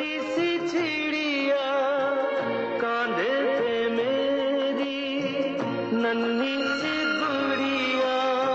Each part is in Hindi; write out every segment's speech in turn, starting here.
छोटी सी चिड़िया कांधे पे मेरी नन्ही सी गुड़िया,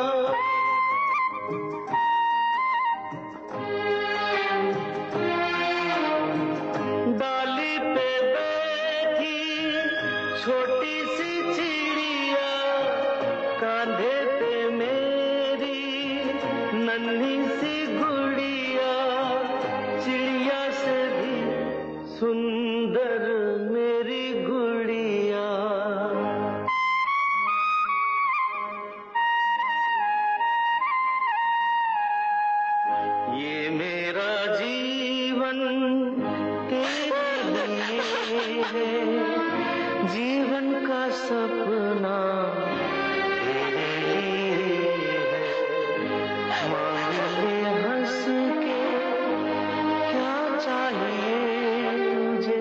डाली पे बैठी छोटी सी चिड़िया कांधे पे मेरी नन्ही सी गुड़िया, चिड़िया से भी सुंदर मेरी गुड़िया। ये मेरा जीवन तेरे लिए है, जीवन का सपना तेरे लिए है। मांग ले हंस के क्या चाहिए मुझे,